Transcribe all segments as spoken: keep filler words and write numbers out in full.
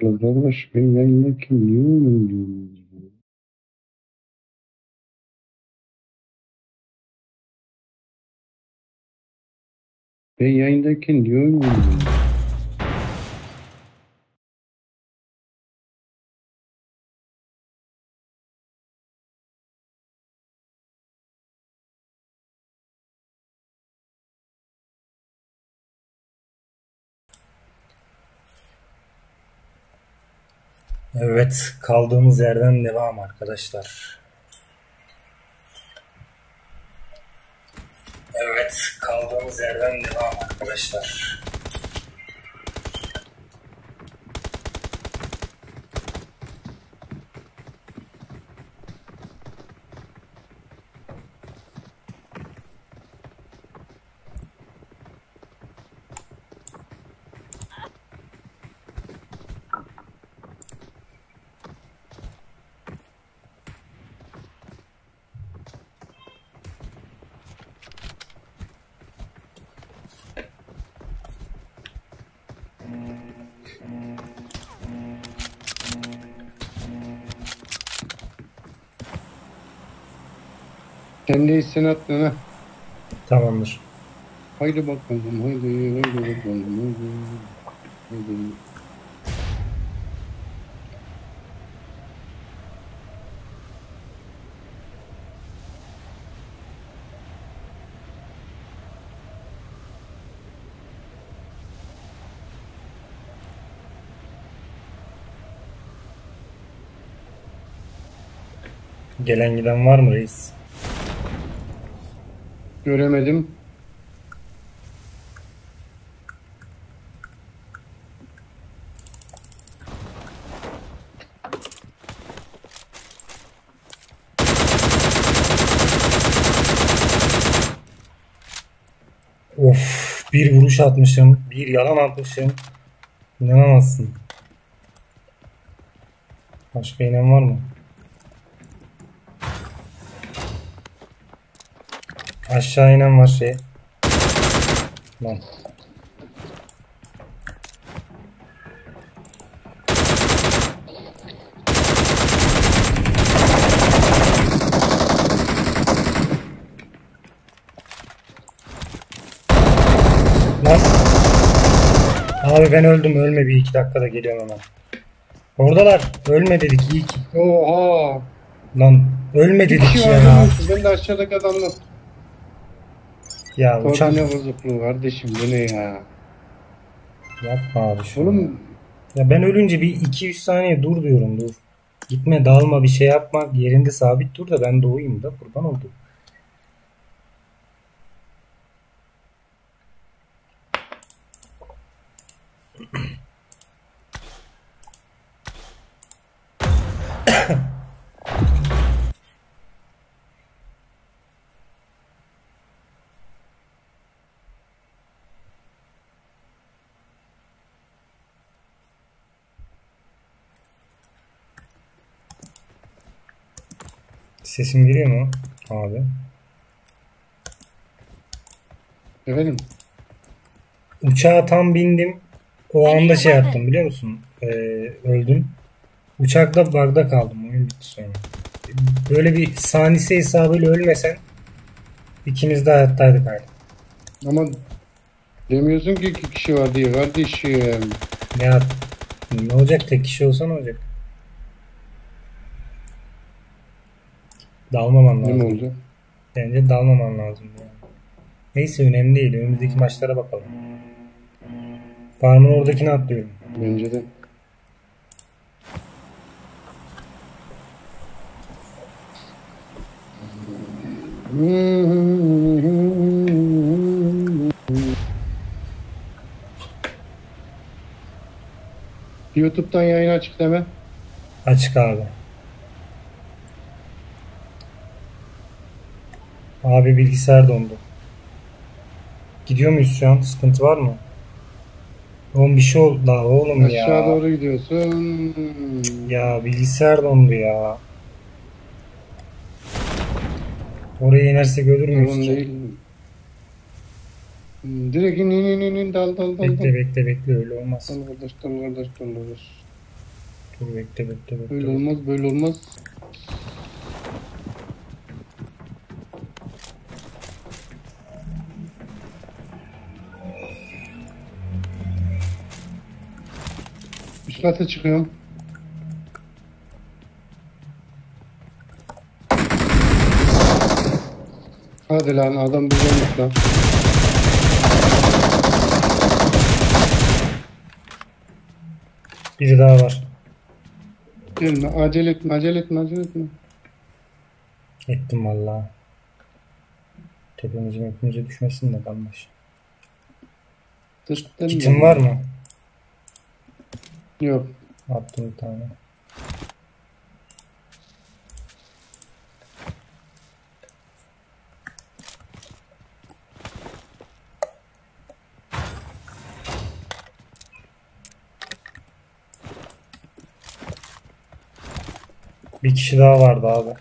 Arkadaş ben yayındayken niye oynuyorsunuz? Ben yayındayken niye oynuyorsunuz? Evet, kaldığımız yerden devam arkadaşlar. Evet, kaldığımız yerden devam arkadaşlar. Sen de sen attın ha. Tamamdır. Haydi bakalım, haydi, haydi bakalım, haydi. Haydi. Gelen giden var mı reis? Göremedim. Of, bir vuruş atmışım, bir yalan atmışım. İnanamazsın. Başka inen var mı? Aşağı inen var şey. Lan. Lan. Abi ben öldüm, ölme, bir iki dakikada geliyorum hemen. Oradalar, ölme dedik, iyi ki. Oha! Lan ölme Bir dedik kişi ya. var demiştim. Ben de aşağıdaki adamla. Ya uçak. Koordine bozukluğu kardeşim, bu ne ya? Yapma abi şu. Oğlum Ya ben ölünce bir iki üç saniye dur diyorum, dur. Gitme, dalma, bir şey yapma, yerinde sabit dur da ben doğayım da kurban oldum. Sesim geliyor mu abi? efendim. Uçağa tam bindim. O anda şey yaptım, biliyor musun? Ee, öldüm. Uçakta bug'da kaldım. Oyun bitti sonra. Böyle bir saniyesi hesabıyla ölmesen ikimiz de hayattaydık hala. Ama demiyorsun ki iki kişi var diye kardeşim. Ya ne olacak, tek kişi olsa ne olacak? Dalmaman Ne mi lazım. oldu? Bence dalmaman lazım yani. Neyse, önemli değil. Önümüzdeki maçlara bakalım. Farmın oradakini atlıyorum. Bence de. YouTube'dan yayın açık deme. Açık abi. Abi bilgisayar dondu. Gidiyor muyuz şu an? Sıkıntı var mı? Oğlum bir şey oldu la oğlum ya. Aşağı doğru gidiyorsun. Ya bilgisayar dondu ya. Oraya inersek ölür müyüz Sorun ki? değil. Direkt in in in in in dal dal dal dal. Bekle bekle bekle, öyle olmaz. Dal kardeş dal kardeş dal kardeş. Dur bekle bekle bekle. Böyle bekle. olmaz, böyle olmaz. Üst kata çıkıyorum. Hadi lan adam bulmuş lan. Biri daha var. Gelme, acele etme, acele etme, acele etme. Ettim vallahi. Tepemize mepimize düşmesin de kalmış. Tırttın Kitin mı? var mı? Yok. Attım bir tane. Bir kişi daha vardı abi.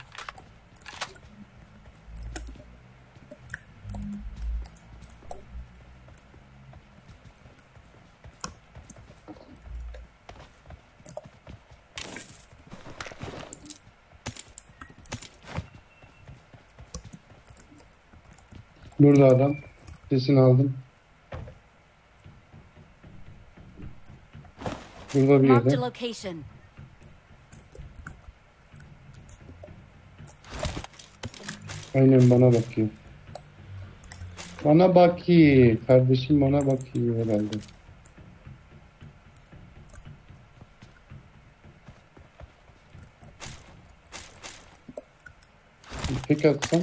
Burada adam. Sesini aldım. Burada bir Marked a yerde. location. Aynen bana bakıyor. Bana bakıyor. Kardeşim bana bakıyor herhalde. Pek atsam.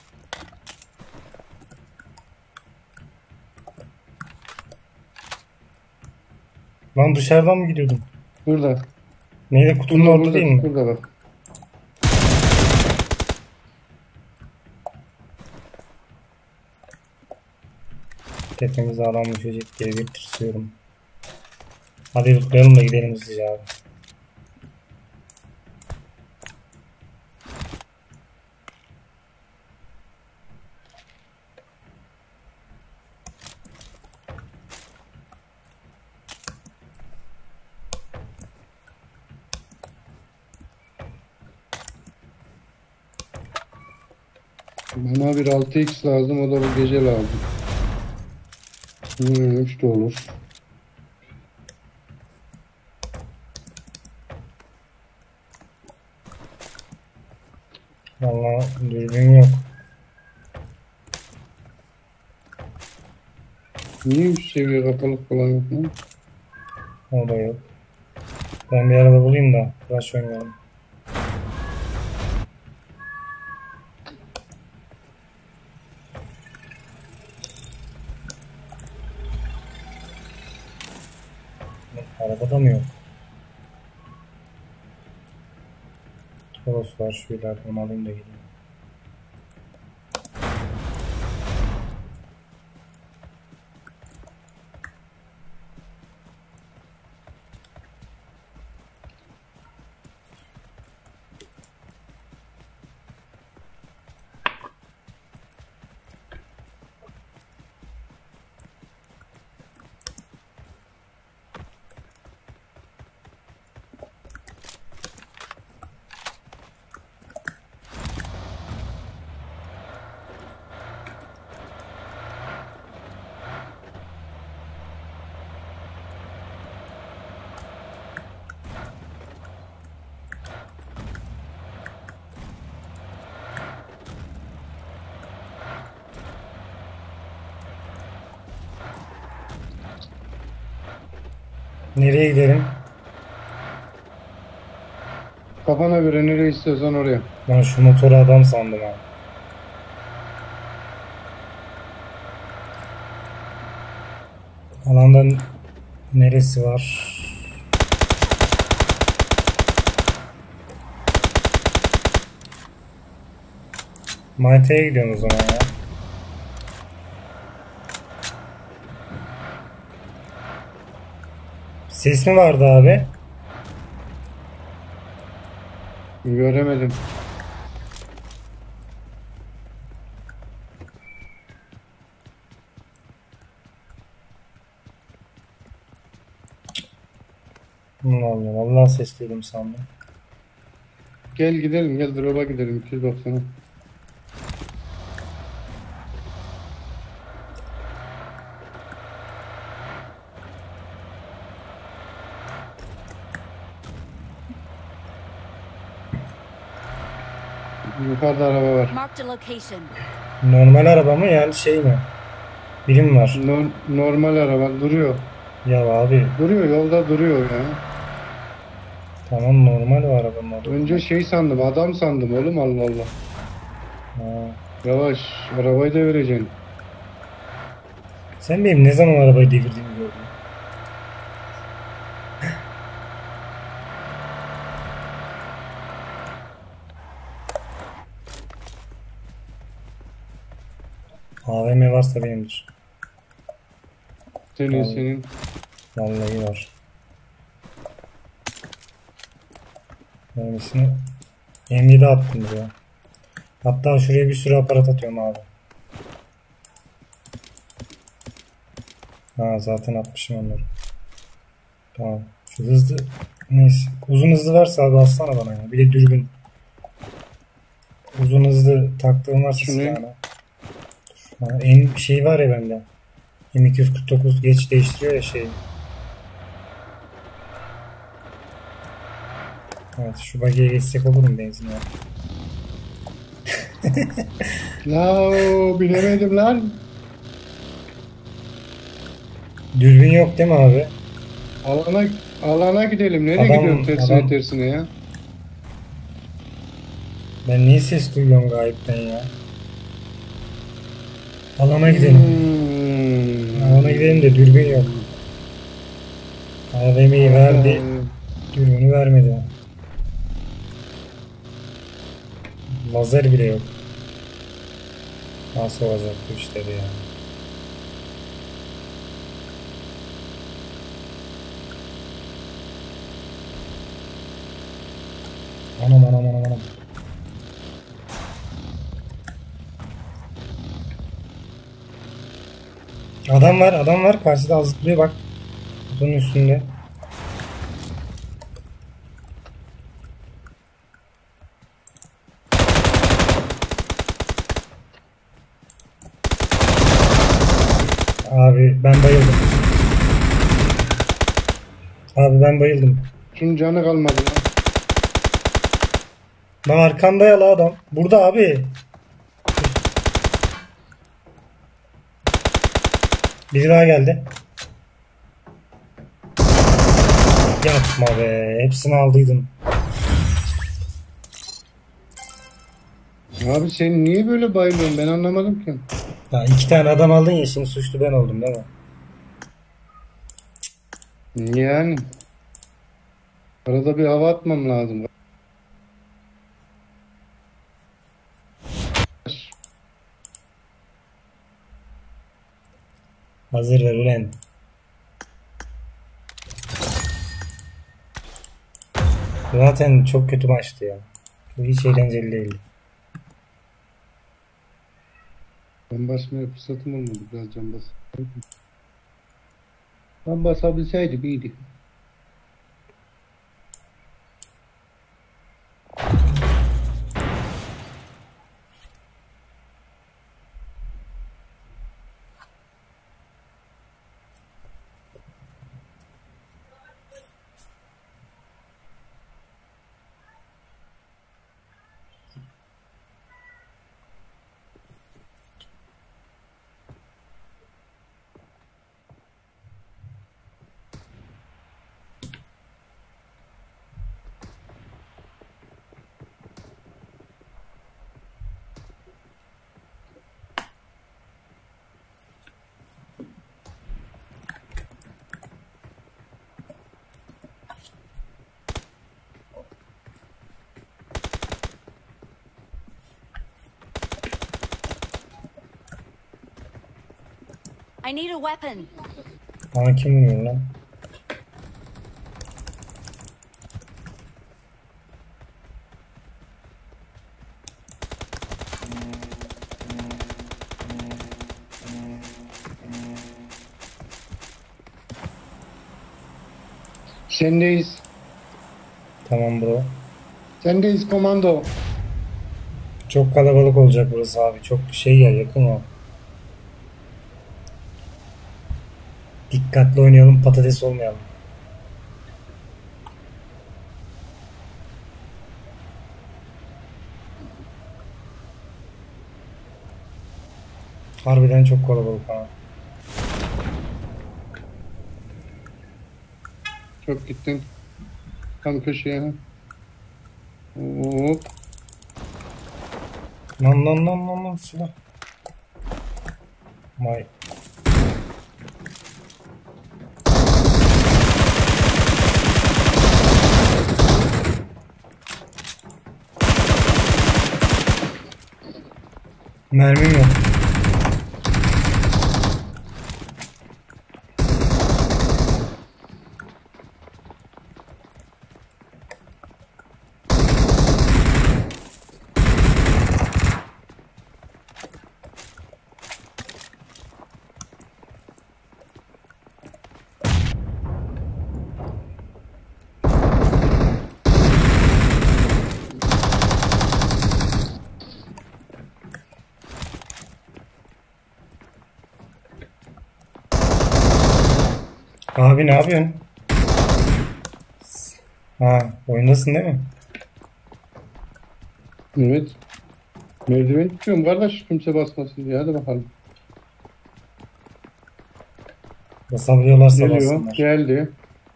Lan dışarıdan mı gidiyordun? Burada. Neyle kutunun Burada, orada burada, değil mi? burada bak. Tepemize adam düşecek diye bir tırsıyorum. Hadi zıplayalım da gidelim hızlıca abi. Bana bir altı x lazım. O da bu gece lazım. Hmm, üç de olur. Vallahi dürbün yok. Niye üç seviye kapalı falan yok lan? O da yok. Ben bir araba bulayım da Crash oynayalım. Arabada mı yok? Toros var şu ileride, onu alayım da gideyim. Nereye gidelim? Kafana göre nereye istiyorsan oraya. Ben şu motoru adam sandım ha. Alanda neresi var? Malta'ya gidiyorum o zaman ya. Ses mi vardı abi? Göremedim. Vallahi, vallahi ses duydum sandım. Gel gidelim, gel drop'a gidelim iki yüz doksana. Yukarıda araba var. Marked a location. Normal araba mı yani şey mi? Birim var. Nor- normal araba duruyor. Ya abi Duruyor, yolda duruyor ya. tamam, normal o arabanın adı. Önce şey sandım, adam sandım oğlum, Allah Allah. Ha. Yavaş, arabayı da vereceksin. Sen benim ne zaman arabayı devirdiğimi gördün. A V M varsa benimdir. Senin, Tamam. senin. Vallahi var. Mermisini M yedi attım buraya. Hatta şuraya bir sürü aparat atıyorum abi. Ha zaten atmışım onları. Tamam. Şu hızlı neyse. Uzun hızlı varsa abi alsana bana ya. Bir de dürbün. Uzun hızlı taktığım varsa Şunu- silahına. Ha, en şey var ya bende. M iki yüz kırk dokuz geç değiştiriyor ya şeyi. Evet, şu bagiye geçsek olur mu benzin ya? La bilemedim lan. Dürbün yok değil mi abi? Alana alana gidelim. Nereye Adam- gidiyorsun tersine adam- tersine ya? Ben niye ses duyuyorum gayipten ya? Alana gidelim. Hmm. Alana gidelim de dürbün yok. A V M'yi verdi, dürbünü vermedi. Lazer bile yok. Nasıl olacak bu işleri ya? Anam anam anam anam. Adam var, adam var. Karşıda azıplıyor bak. Kutunun üstünde. Abi ben bayıldım. Abi ben bayıldım. Şunun canı kalmadı lan. Lan arkanda ya la adam. Burada abi. Biri daha geldi. Yapma be. Hepsini aldıydım. Abi sen niye böyle bayılıyorsun, ben anlamadım ki. Ya iki tane adam aldın ya, şimdi suçlu ben oldum değil mi? Yani. Arada bir hava atmam lazım. Hazır ver ulan. Zaten çok kötü maçtı ya. Bu hiç eğlenceli değildi. Ben basmaya fırsatım olmadı, biraz can bas. Ben basabilseydim iyiydi. I need a weapon. Bana kim vuruyor lan? Sendeyiz. Tamam bro. Sendeyiz komando. Çok kalabalık olacak burası abi. Çok şey ya, yakın ya. Dikkatli oynayalım, patates olmayalım. Harbiden çok kalabalık ha. Çok gittin. Tam köşeye. Hop. Lan lan lan lan lan silah. May. Mermim yok. Abi ne yapıyorsun? Ha, oyundasın değil mi? Evet. Merdiven tutuyorum kardeş, kimse basmasın diye. Hadi bakalım. Basabiliyorlarsa Geliyor. bassınlar. Geldi.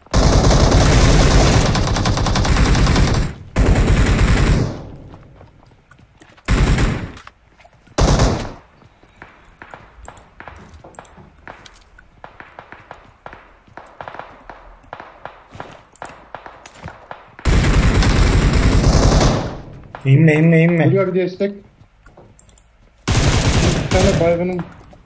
İnme inme inme. Geliyor bir destek. Bir tane baygının.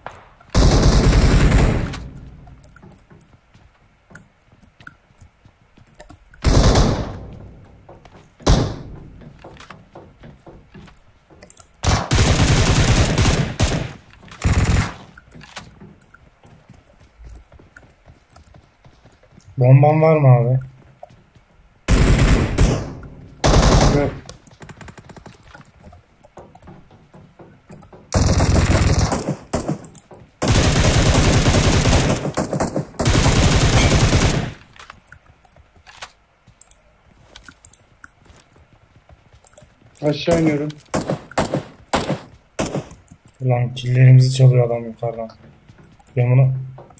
Bomban var mı abi? Evet. Aşağı iniyorum. Ulan killerimizi çalıyor adam yukarıdan. Ben bunu...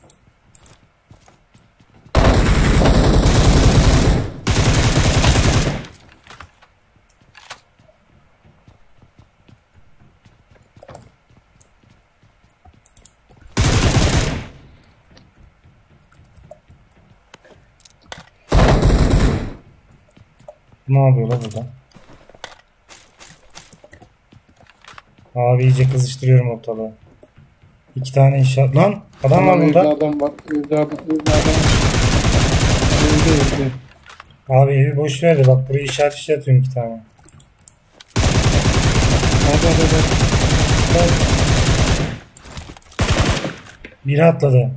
Ne yapıyor la burada? Abi iyice kızıştırıyorum ortalığı. İki tane inşaat... Lan! Adam var Tamam, evde burada. adam var. Evde adam. Evde adam. Evde evde. Abi evi boş ver de bak buraya işaret işaret atıyorum iki tane. Hadi hadi hadi. Biri atladı.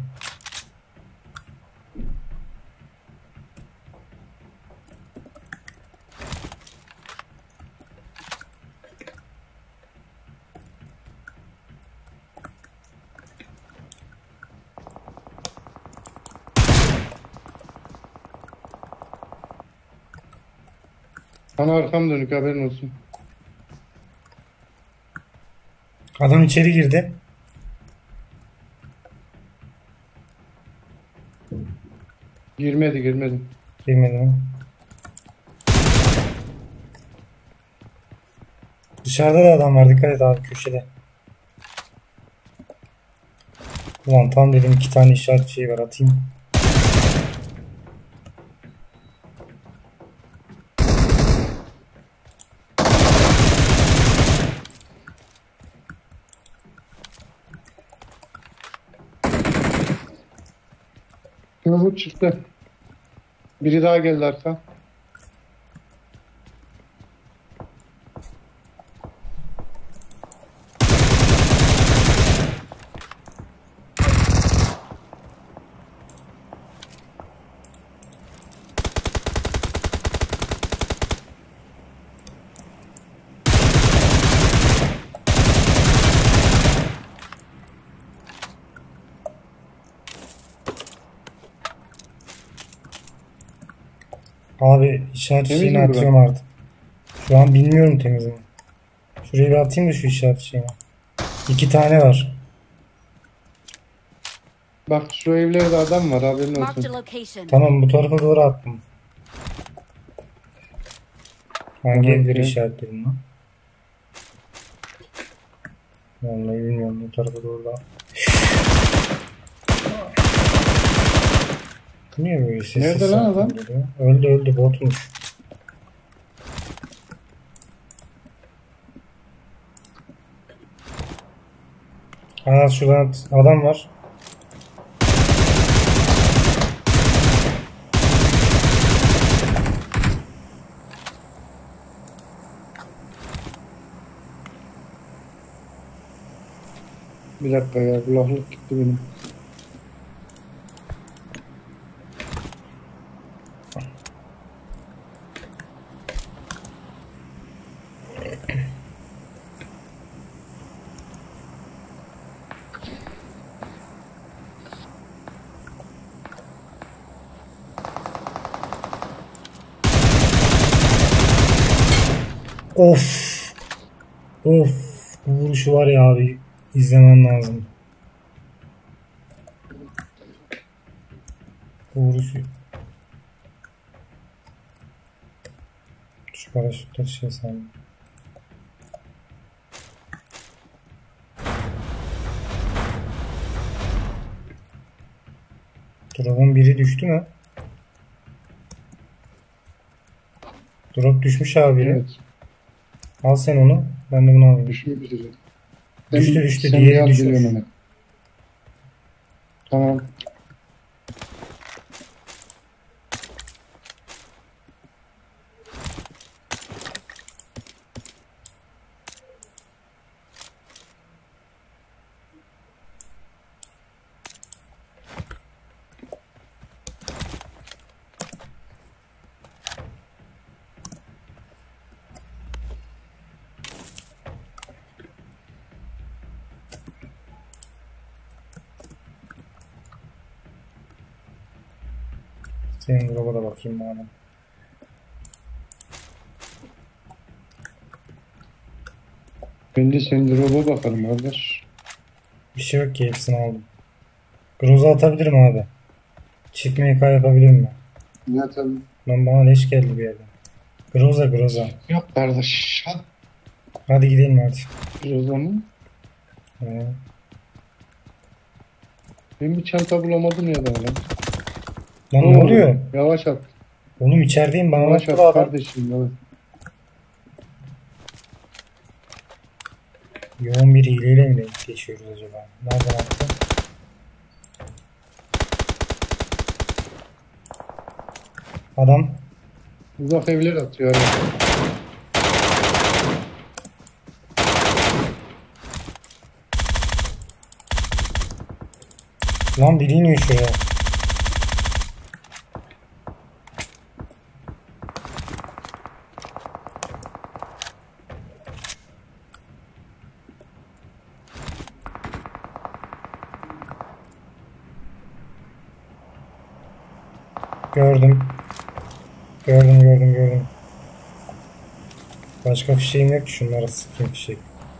Bana arkam dönük, haberin olsun. Adam içeri girdi. Girmedi girmedi. Girmedi mi? Dışarıda da adam var, dikkat et abi, köşede. Ulan tam dedim iki tane işaret şeyi var, atayım. Bu çıktı. Biri daha geldi arka. Abi işaret Temiz şeyini mi bura? atıyorum artık. Şu an bilmiyorum temiz mi. Şuraya bir atayım da şu işaret şeyini. İki tane var. Bak şu evlerde adam var, haberin Marked a olsun. location. Tamam, bu tarafa doğru attım. Hangi Tamam, evleri evet. işaretledim lan? Vallahi bilmiyorum, bu tarafa doğru da. Niye böyle sessiz Nerede lan sakin adam? geliyor? Öldü öldü, botmuş. Aa, şurada adam var. Bir dakika ya, kulaklık gitti benim. Of. Of. Bu vuruşu var ya abi. İzlemem lazım. Bu vuruşu. Şu paraşütler şey sandım. Drop'un biri düştü mü? Drop düşmüş abi biri. Evet, Al sen onu. Ben de bunu alayım. düşmek üzere. Düştü, Sen- düştü, sen diğeri yap, düşmüş. geliyorum hemen. Tamam. Senin drop'a da bakayım bana. Ben de senin drop'a bakalım kardeş. Bir şey yok ki, hepsini aldım. Groza atabilirim abi. Çift M K yapabilirim ben. Ne tabii. Lan bana leş geldi bir yerden. Groza groza. Yok kardeş. Hadi. Hadi gidelim hadi. O zaman. Ee, Ben bir çanta bulamadım ya da lan. Lan ne oluyor? Yavaş at. Oğlum içerideyim, bana Yavaş baktı at adam. kardeşim. Evet. Yoğun bir hileyle mi denk geçiyoruz acaba? Nereden attı? Adam. Uzak evler atıyor. Yani. Lan biri iniyor şuraya. Gördüm. Gördüm gördüm gördüm. Başka fişeğim yok ki, şunlara sıkayım fişek.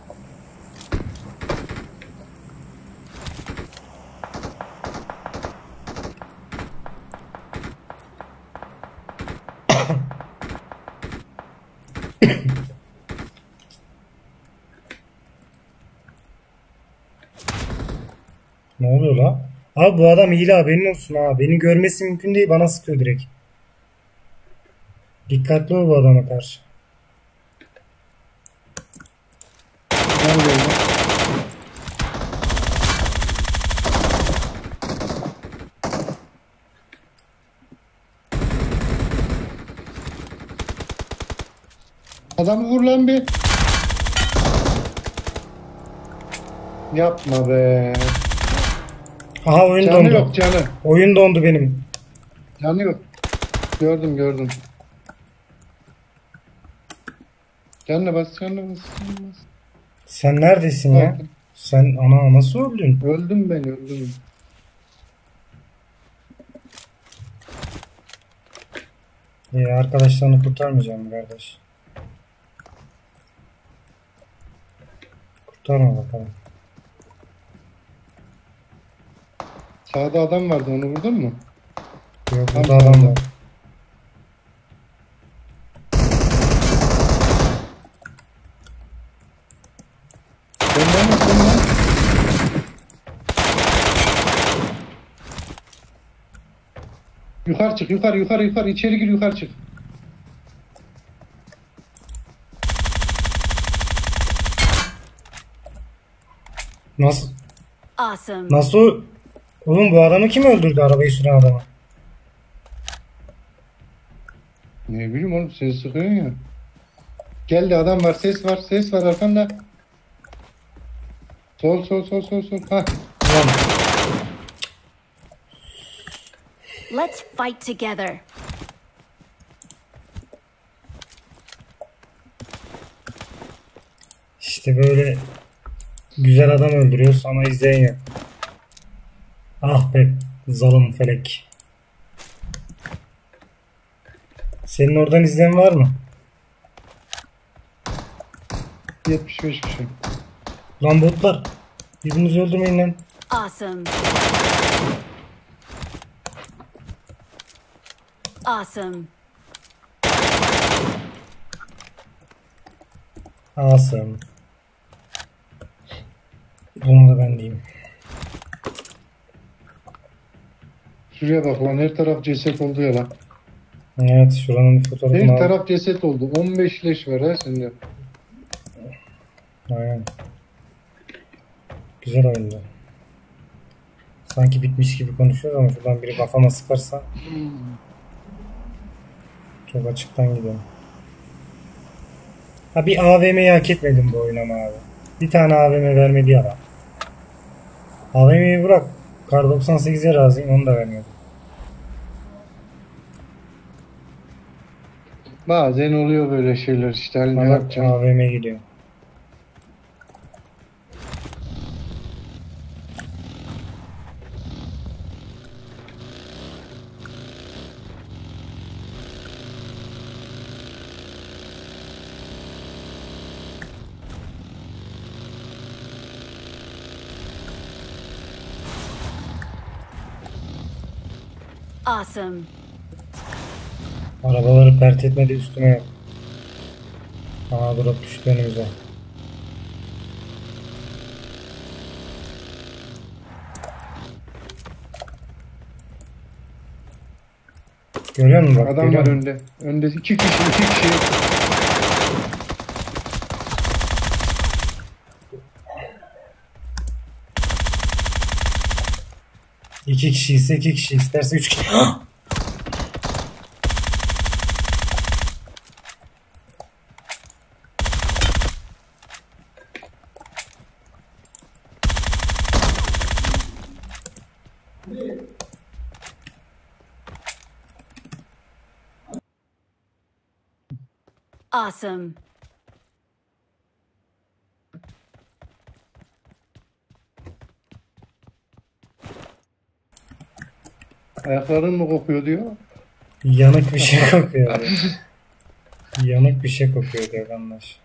Ne oluyor la? Abi bu adam hile, haberin olsun ha. Beni görmesi mümkün değil, bana sıkıyor direkt. Dikkatli ol bu adama karşı. Ben geldim. Adamı vur lan bir. Yapma be. Aha, oyun Canı dondu. yok canı. Oyun dondu benim. Canı yok. Gördüm gördüm. Canına bas, canına bas, canına bas. Sen neredesin ya? Öldüm. Sen ana nasıl öldün? Öldüm ben, öldüm. Ee, arkadaşlarını kurtarmayacağım kardeş. Kurtarma bakalım. Sağda adam vardı, onu vurdun mu? Yok, Tam burada adam sağda. var. Önden bak, önden. Yukarı çık, yukarı, yukarı, yukarı. İçeri gir, yukarı çık. Nasıl? Awesome. Nasıl? Oğlum bu adamı kim öldürdü, arabayı süren adamı? Ne bileyim oğlum, seni sıkıyorsun ya. Geldi, adam var, ses var, ses var arkanda. Sol, sol, sol, sol, sol. Hah. Ulan Let's fight together. işte böyle güzel adam öldürüyor, sonra izleyen yok. Ah be zalim felek. Senin oradan izleyen var mı? yetmiş beş kişi. Lan botlar. Birbirinizi öldürmeyin lan. Awesome. Awesome. Awesome. Bunu da ben diyeyim. Şuraya bak lan, her taraf ceset oldu ya lan. Evet, şuranın fotoğrafını Her al. taraf ceset oldu. on beş leş var ha sende. Aynen. Güzel oyundu. Sanki bitmiş gibi konuşuyoruz ama şuradan biri kafama sıkarsa çok açıktan gidiyorum. Ha, bir A V M'yi hak etmedim bu oyun ama abi. Bir tane A V M vermedi ya adam. A V M'yi bırak. Kar doksan sekize razıyım, onu da vermedi. Bazen oluyor böyle şeyler işte. Hani ne Bana yapacaksın? A V M gidiyor. Awesome. Arabaları pert etmedi, üstüme yok. Aa, drop düştü önümüze. Görüyor musun bak? Adam görüyor var musun? önde. Önde iki kişi, iki kişi. İki kişi ise iki kişi, isterse üç kişi. Awesome. Ayakların mı kokuyor diyor. Yanık bir şey kokuyor diyor. Yanık bir şey kokuyor diyor arkadaş.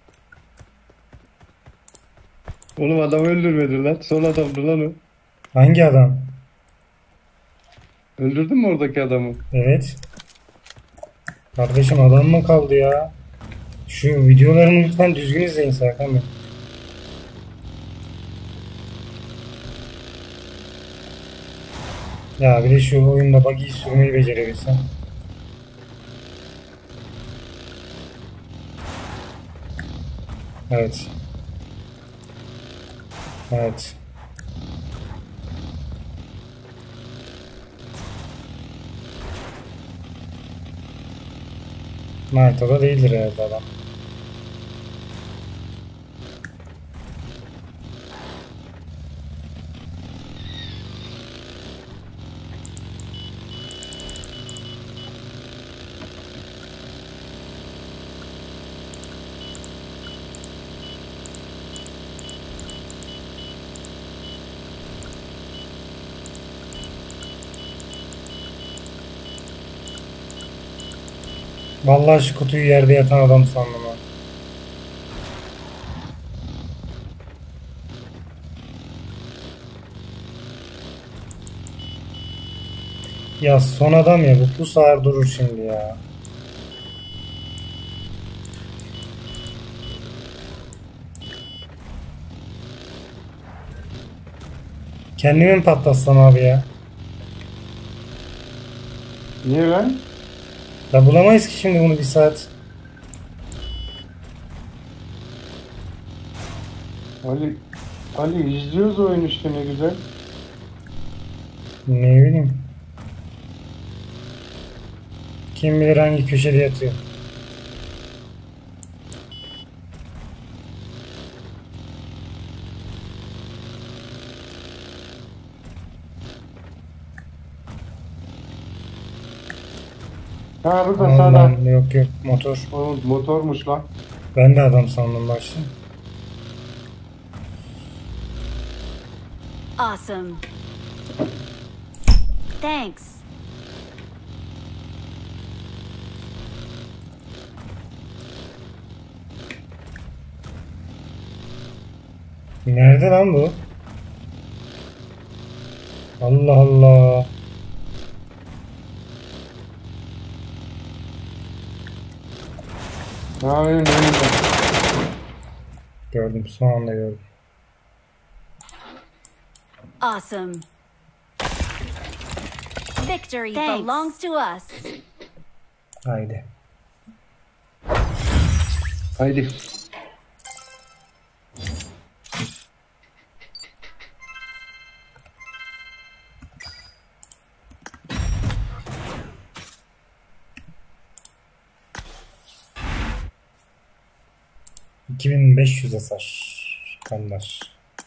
Oğlum adam öldürmedi lan. Son adamdı lan o. Hangi adam? Öldürdün mü oradaki adamı? Evet. Kardeşim adam mı kaldı ya? Şu videolarımı lütfen düzgün izleyin Serkan Bey. Ya bir de şu oyunda buggy'yi sürmeyi becerebilsem. Evet. Evet. Malta'da değildir herhalde adam. Vallahi şu kutuyu yerde yatan adam sandım ha. Ya son adam ya, bu bu sağır durur şimdi ya. Kendimi mi patlatsam abi ya? Niye lan? Ya bulamayız ki şimdi bunu bir saat. Ali, Ali izliyoruz oyun işte ne güzel. Ne bileyim. Kim bilir hangi köşede yatıyor. Ha burada Aman sağda. lan, yok yok motor. O motormuş lan. Ben de adam sandım başta. Awesome. Thanks. Nerede lan bu? Allah Allah. Ha oyun oyunda. Gördüm, son anda gördüm. Awesome. Victory belongs to us. Haydi. Haydi. iki bin beş yüz hasar. Kanlar.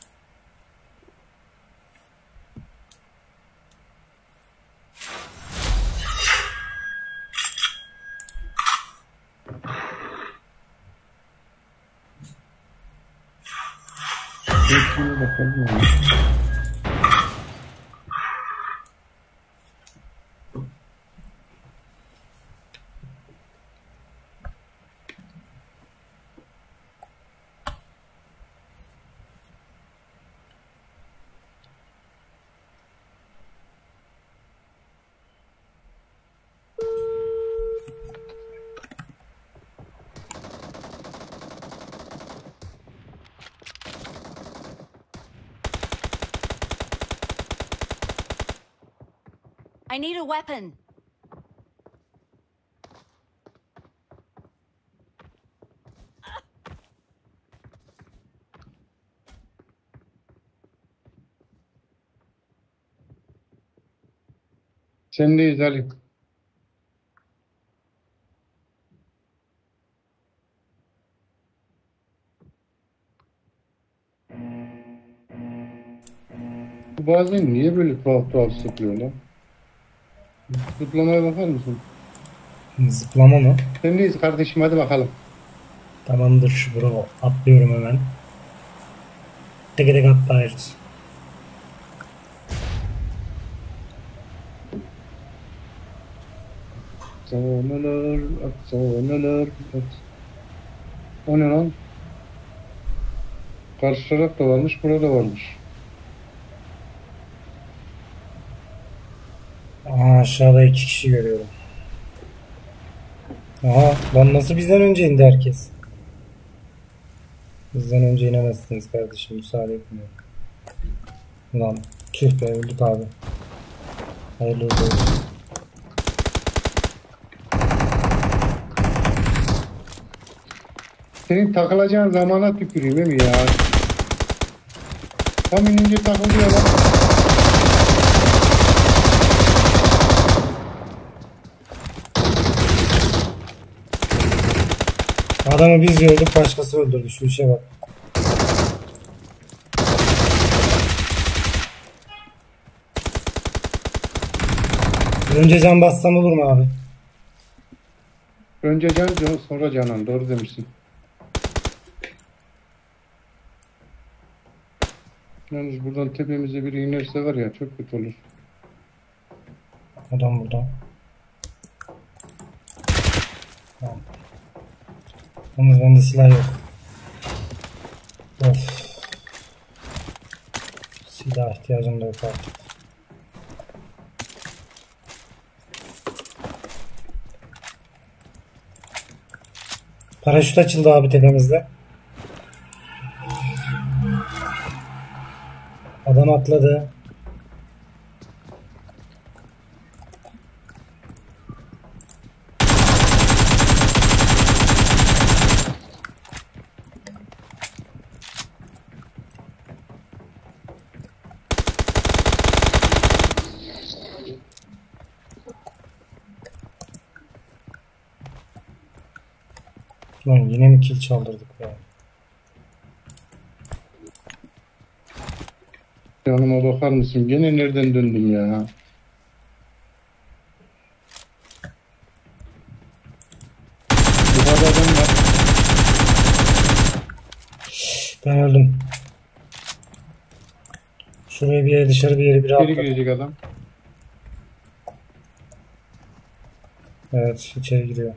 Şimdi bakalım. I need a weapon. Sendeyiz Ali. Bu bazen niye böyle tuhaf tuhaf sıkıyor lan? Zıplamaya bakar mısın? Zıplama mı? Sendeyiz kardeşim hadi bakalım. Tamamdır bro. Atlıyorum hemen. Tık tık atlıyoruz. Sonalar, at sonalar, at. O ne lan? Karşı taraf da varmış, burada varmış. Aha, aşağıda iki kişi görüyorum. Aha, lan nasıl bizden önce indi herkes? Bizden önce inemezsiniz kardeşim, müsaade etmiyorum. Ulan tüh be, öldük abi. Hayırlı uğurlu olsun. Senin takılacağın zamana tüküreyim değil mi ya? Tam inince takılıyor lan. Adamı biz öldük, başkası öldürdü, şu işe bak. Önce can bassam olur mu abi? Önce can, can sonra canan. Doğru demişsin. Yalnız buradan tepemize biri inerse var ya çok kötü olur. Adam burada. Tamam. Yalnız bende silah yok. Of. Silah ihtiyacım da yok artık. Paraşüt açıldı abi tepemizde. Adam atladı. Lan yine mi kill çaldırdık ya? Yanıma bakar mısın? Gene nereden döndüm ya? Yukarıda adam var. Ben öldüm. Şuraya bir yere dışarı bir yere bir Geri atladı. girecek adam. Evet içeri giriyor.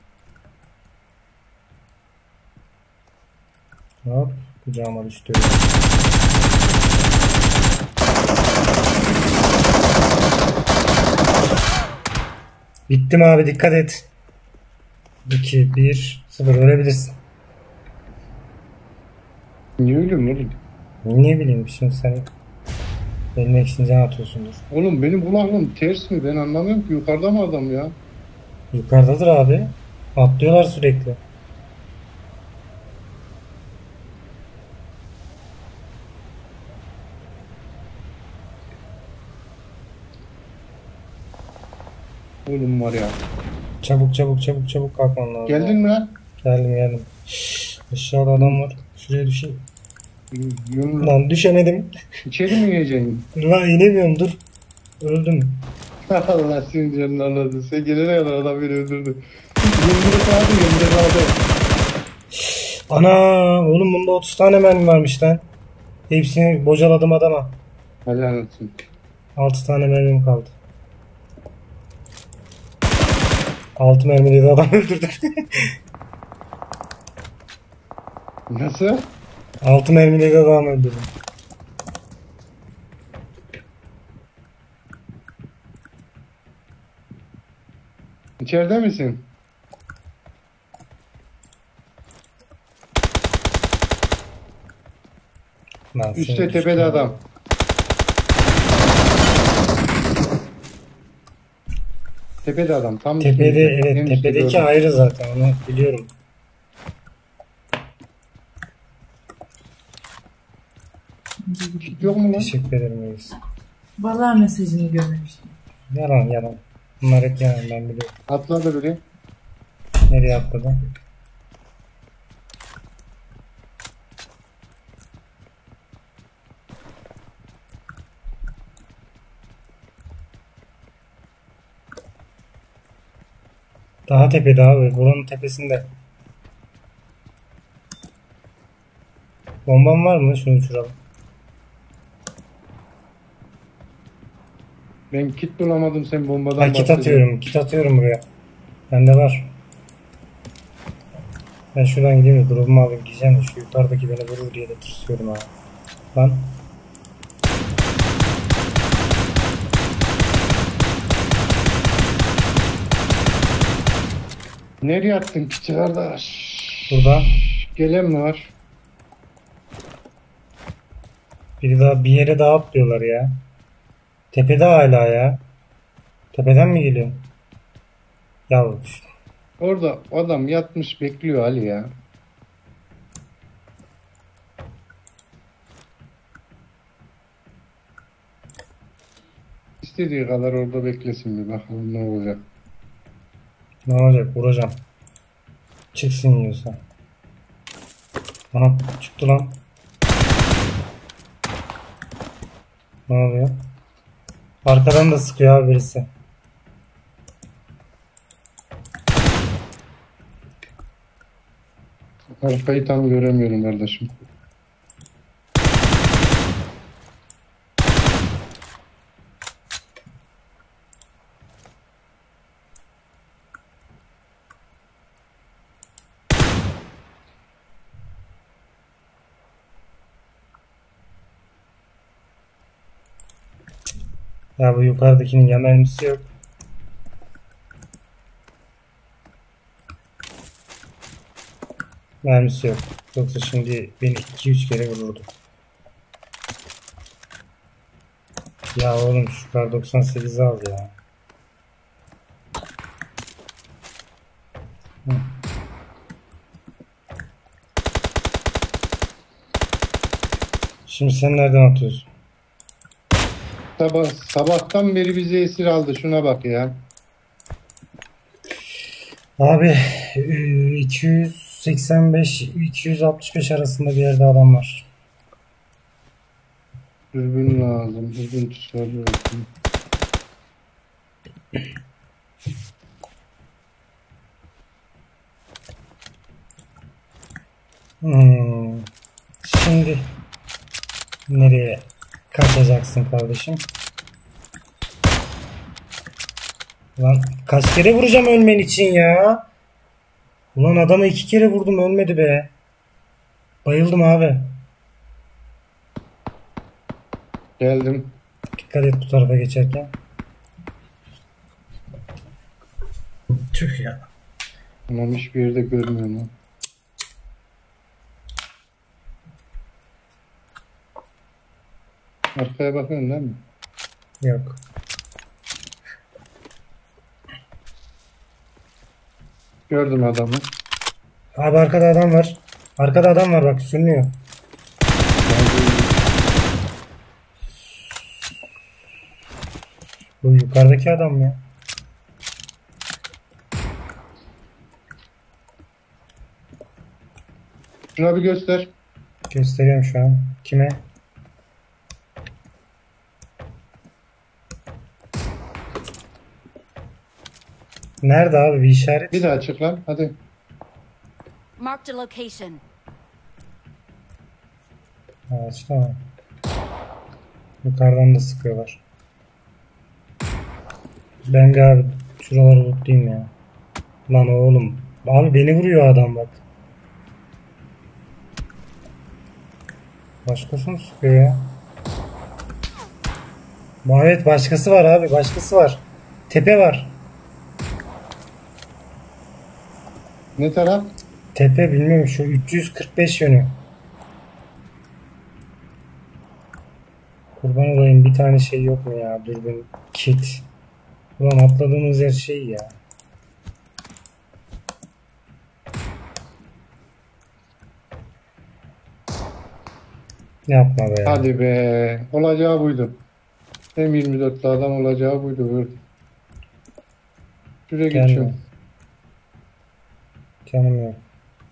Hop kucağıma düştü. Bittim abi dikkat et. iki, bir, sıfır ölebilirsin. Niye ölüyorum oğlum? Ne bileyim şimdi sen ölmek için can atıyorsundur. Oğlum benim kulaklığım ters mi? Ben anlamıyorum ki. Yukarıda mı adam ya? Yukarıdadır abi. Atlıyorlar sürekli. Oğlum var ya. Çabuk çabuk çabuk çabuk kalkman lazım. Geldin mi lan? Geldim geldim. Şşş, aşağıda adam var. Şuraya düşeyim. Yum, Lan düşemedim. İçeri mi yiyeceksin? Lan inemiyorum dur. Öldüm. Allah senin canını anladı. Sen gelene kadar adam beni öldürdü. Yumruk aldı, yumruk aldı. Ana oğlum bunda otuz tane mermi varmış lan. Hepsini bocaladım adama. Helal olsun. altı tane mermim kaldı. altı mermiyle de adam öldürdüm. Nasıl? altı mermiyle de adam öldürdüm. İçeride misin? Lan Üstte seni tepede düştüm. adam. Tepede adam. Tam Tepede üstünde. En evet üstte tepedeki gördüm. ayrı zaten onu biliyorum. Kit yok mu lan? Teşekkür ederim reis. Vallahi mesajını görmemiştim. Yalan yalan. Bunlar hep yalan ben biliyorum. Atladı biri. Nereye atladı? Daha tepede abi. Buranın tepesinde. Bomban var mı? Şunu uçuralım. Ben kit bulamadım, sen bombadan Ha, kit bahsediyorsun. atıyorum. Kit atıyorum buraya. Bende var. Ben şuradan gideyim de drop'umu alayım diyeceğim de şu yukarıdaki beni vurur diye de tırsıyorum ha. Lan. Nereye attın kiti kardeş? Burada. Gelen mi var? Biri daha bir yere daha atlıyorlar ya. Tepede hala ya. Tepeden mi geliyor? Ya işte. Orada adam yatmış bekliyor Ali ya. İstediği kadar orada beklesin, bir bakalım ne olacak. Ne olacak? Vuracağım. Çıksın yiyorsa. Aha çıktı lan. Ne oluyor? Arkadan da sıkıyor abi birisi. Arkayı tam göremiyorum kardeşim. Ya bu yukarıdakinin ya mermisi yok. Mermisi yok. Yoksa şimdi beni iki üç kere vururdu. Ya oğlum şu kar doksan sekizi al ya. Hı. Şimdi sen nereden atıyorsun? Sabah, sabahtan beri bizi esir aldı. Şuna bak ya. Abi e, iki yüz seksen beş iki yüz altmış beş arasında bir yerde adam var. Dürbün lazım. Dürbün tutarlı olsun. Hmm. Şimdi nereye kaçacaksın kardeşim? Lan kaç kere vuracağım ölmen için ya? Ulan adamı iki kere vurdum ölmedi be. Bayıldım abi. Geldim. Dikkat et bu tarafa geçerken. Tüh ya. Tamam, hiçbir yerde görmüyorum ha. Arkaya bakıyorsun değil mi? Yok. Gördüm adamı. Abi arkada adam var. Arkada adam var bak sürünüyor. Bu yukarıdaki adam ya. Şuna bir göster. Gösteriyorum şu an. Kime? Nerede abi bir işaret? Bir daha çık lan. Hadi. Marked a location. Evet tamam. Yukarıdan da sıkıyorlar. Ben de abi şuraları lootlayayım ya. Lan oğlum. Abi beni vuruyor adam bak. Başkası mı sıkıyor ya? Evet başkası var abi başkası var. Tepe var. Ne taraf? Tepe bilmiyorum şu üç yüz kırk beş yönü. Kurban olayım bir tane şey yok mu ya dürbün kit. Ulan atladığımız yer şey ya. Yapma be. Hadi be. Olacağı buydu. M yirmi dörtlü adam olacağı buydu. Buyur. Şuraya Gelme. geçiyorum. Canım yok.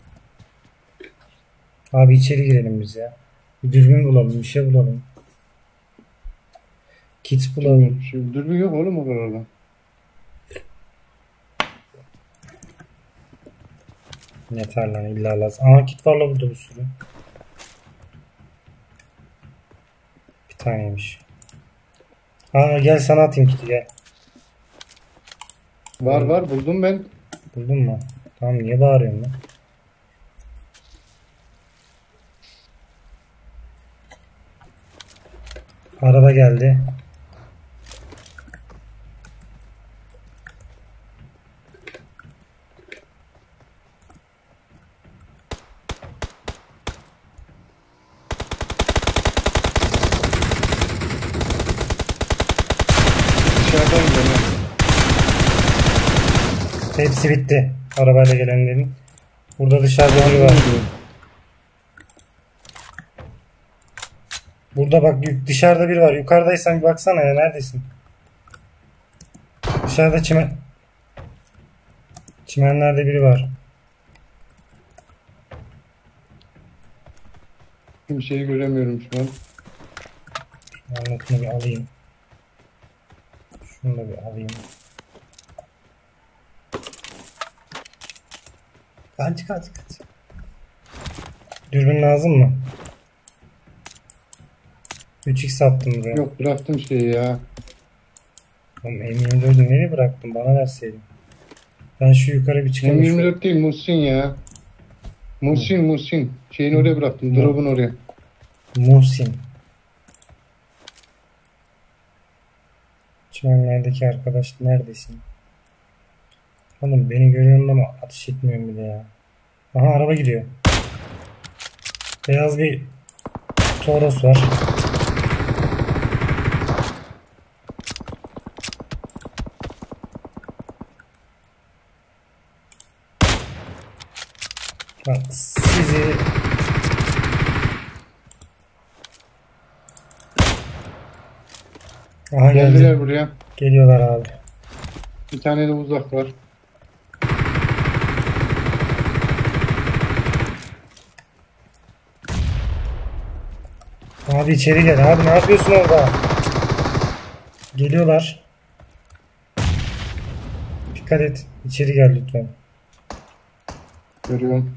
Abi içeri girelim biz ya. Bir dürbün bulalım, bir şey bulalım. Kit bulalım. Şimdi dürbün yok oğlum oralarda. Yeter lan illa lazım. Aa kit var la burada bir sürü. Bir taneymiş. Aa gel sana atayım kiti gel. Var var buldum ben. Buldun mu? Tamam niye bağırıyorsun lan? Araba geldi. Dışarıdan gidelim. Hepsi bitti. Arabayla gelenlerin. Burada dışarıda biri var. Burada bak dışarıda biri var. Yukarıdaysan bir baksana ya neredesin? Dışarıda çimen. Çimenlerde biri var. Kimseyi göremiyorum şu an. Anlatını bir alayım. Şunu da bir alayım. Kaç kaç kaç. Dürbün lazım mı? üç x attım buraya. Yok bıraktım şeyi ya. Oğlum M yirmi dördü nereye bıraktım? Bana verseydin. Ben şu yukarı bir çıkayım. M yirmi dört değil Muhsin ya. Muhsin Muhsin. Şeyini oraya bıraktım. Drop'un oraya. Muhsin. Çimenlerdeki arkadaş neredesin? Oğlum beni görüyorsun ama ateş etmiyorum bile ya. Aha araba gidiyor. Beyaz bir Toros var. Bak sizi Aha Geldiler geldi. buraya. Geliyorlar abi. Bir tane de uzak var. Abi içeri gel abi, ne yapıyorsun orada? Geliyorlar. Dikkat et. İçeri gel lütfen. Görüyorum.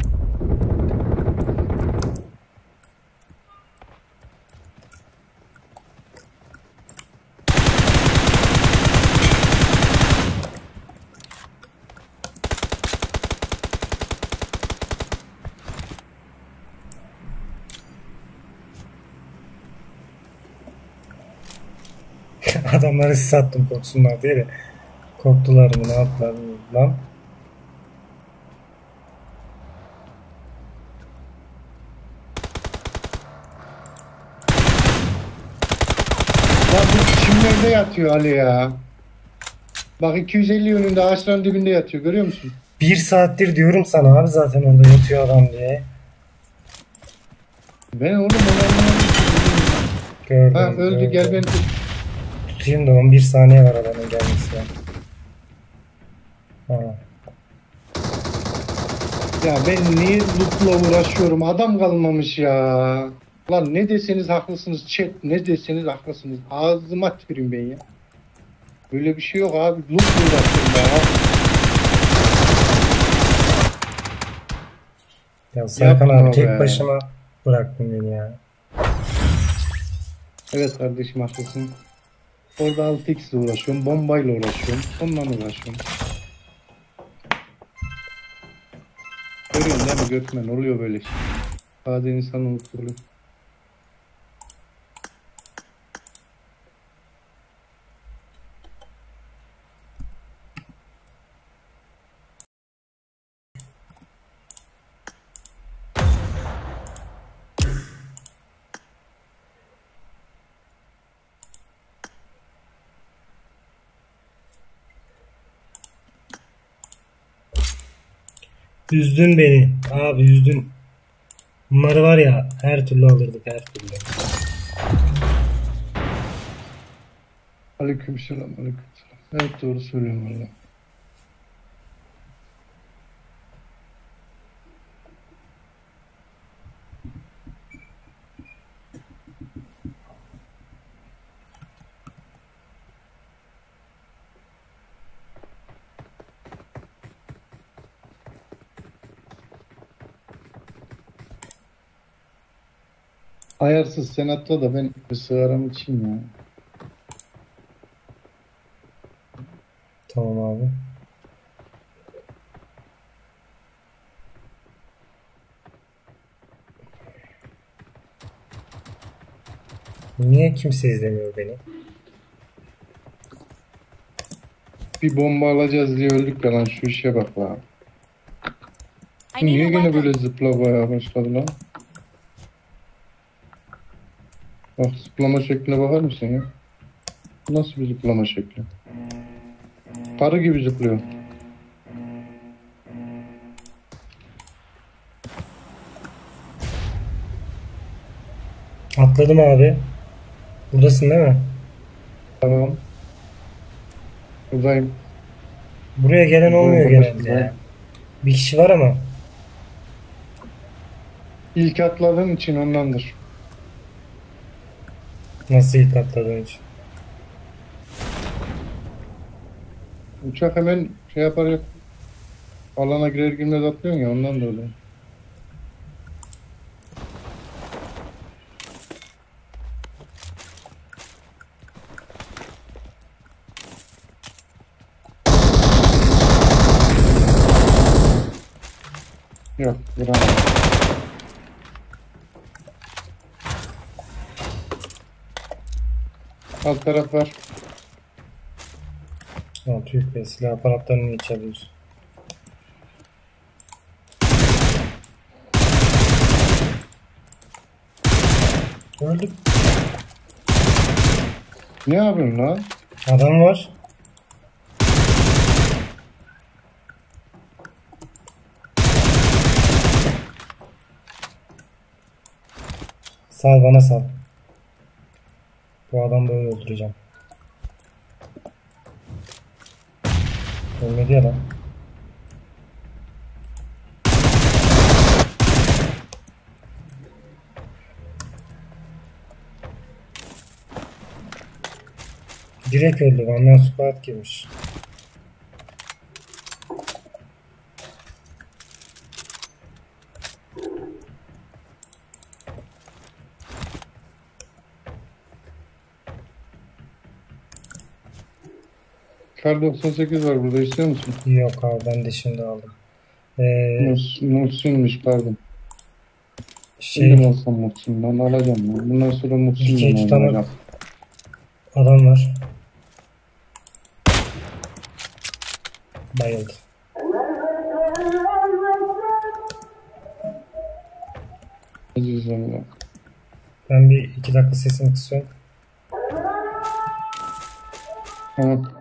Adamları sis attım korksunlar diye de. Korktular mı, ne yaptılar mı lan? Ya bu çimlerde yatıyor Ali ya. Bak iki yüz elli yönünde ağaçların dibinde yatıyor, görüyor musun? Bir saattir diyorum sana abi, zaten orada yatıyor adam diye. Ben oğlum onu anlamadım. Gördüm. Ha öldü, gördüm. gel beni tut. Tutayım da on bir saniye var adamın gelmesine. Ha. Ya ben niye lootla uğraşıyorum? Adam kalmamış ya. Lan ne deseniz haklısınız chat. Ne deseniz haklısınız. Ağzıma tüküreyim ben ya. Böyle bir şey yok abi. Lootla uğraşıyorum ya. Ya Serkan Yapma abi tek be. başıma bıraktın beni ya. Evet kardeşim haklısın. Orada altı x ile uğraşıyorum. Bombayla uğraşıyorum. Onunla uğraşıyorum. Görüyorsun değil mi Gökmen? Oluyor böyle şey. Bazen insan unutuluyor. Üzdün beni. Abi üzdün. Bunları var ya her türlü alırdık, her türlü. Aleykümselam, aleykümselam. Evet doğru söylüyorum valla. Ayarsız sen atla da ben bir sigaramı içeyim ya. Tamam abi. Niye kimse izlemiyor beni? Bir bomba alacağız diye öldük ya lan, şu işe bak lan. I need Niye a gene weapon. böyle zıplamaya başladı lan? Bak zıplama şekline bakar mısın ya? Bu nasıl bir zıplama şekli? Karı gibi zıplıyor. Atladım abi. Buradasın değil mi? Tamam. Buradayım. Buraya gelen olmuyor Buradayım, genelde buradayım. ya. Bir kişi var ama. İlk atladığın için ondandır. Nasıl ilk atladığın için? Uçak hemen şey yapar ya. Alana girer girmez atlıyorsun ya, ondan dolayı. Yok, bravo. Alt taraf var. Ha, Türk Bey silah aparatlarını niye çalıyorsun? Öldük. Ne yapıyorsun lan? Adam var. Sal bana sal. Bu adamı böyle öldüreceğim. Ölmedi ya lan. Direkt öldü. Benden squad girmiş. Kar doksan sekiz var burada, istiyor musun? Yok abi ben de şimdi aldım. Ee, Mus, Muhsin'miş pardon. şey Şimdi olsam Muhsin, ben alacağım ya. Bundan sonra dikey Muhsin'le tutan oynayacağım. adam var. Bayıldı. Azizim ya. Ben bir iki dakika sesini kısıyorum. Tamam.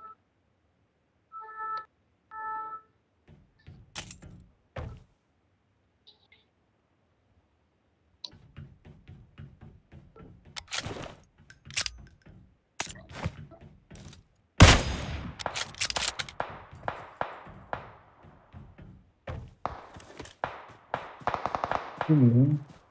Hı.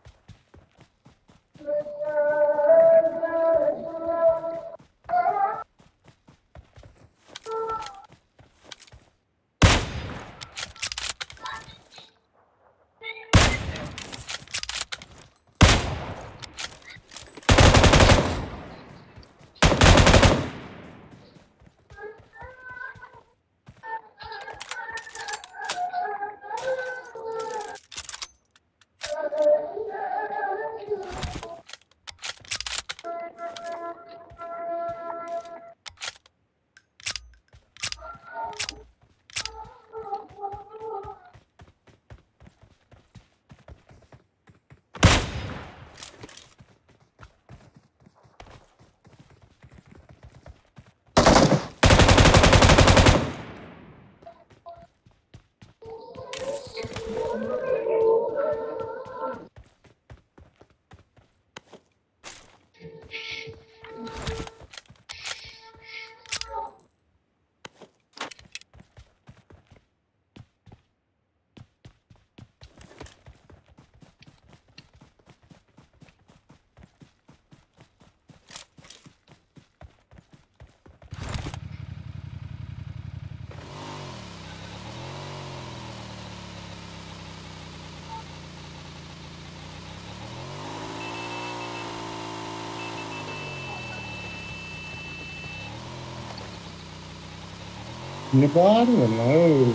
Ne bağırıyorsun lan?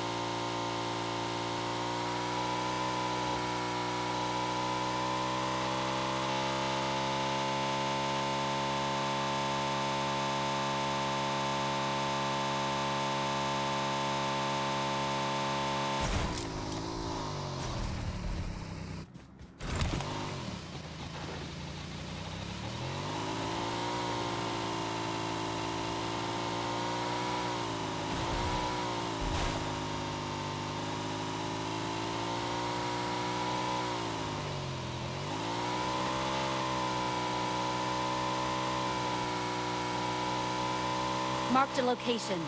Marked a location.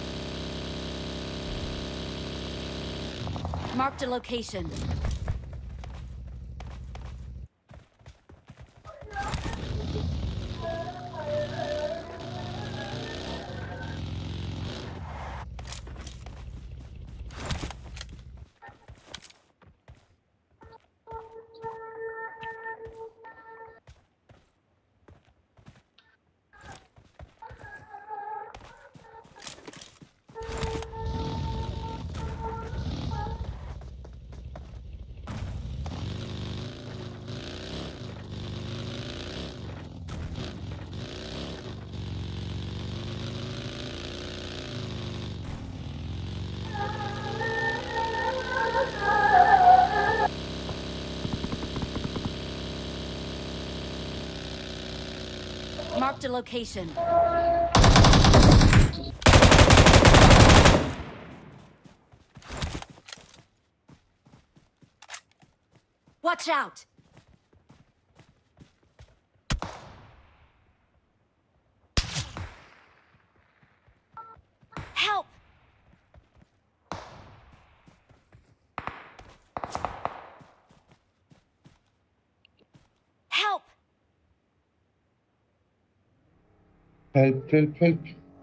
Marked a location. Marked a location. Watch out! Help! Help! Help help help.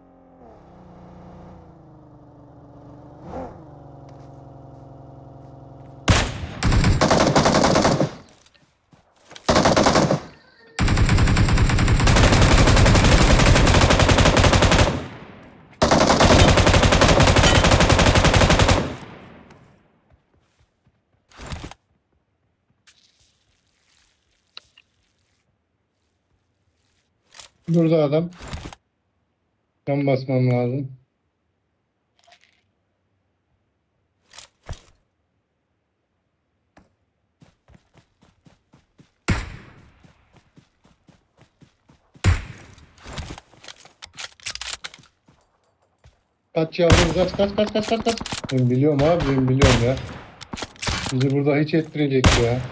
Burada adam. Can basmam lazım. Kaç yavrum kaç kaç kaç kaç kaç kaç. Ben biliyorum abi ben biliyorum ya. Bizi burada hiç ettirecek ya.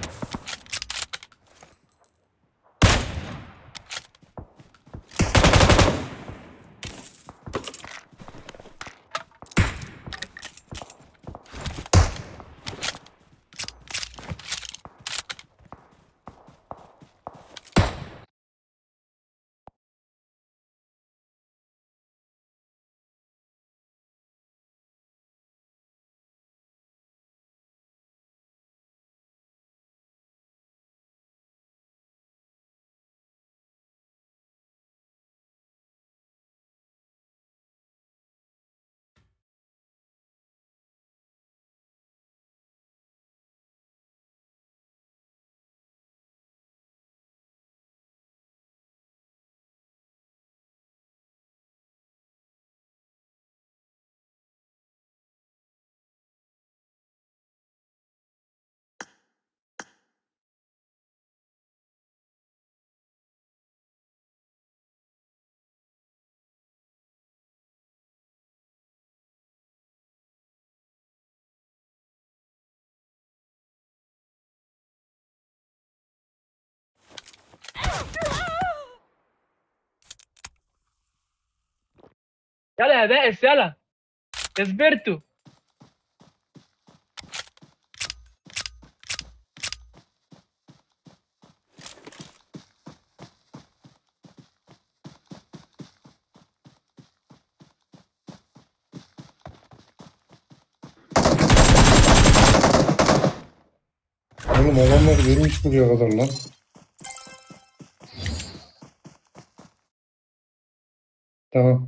يلا يا بائس يلا يا سبيرتو. Oğlum adamlar gelmiş buraya kadar lan. Tamam.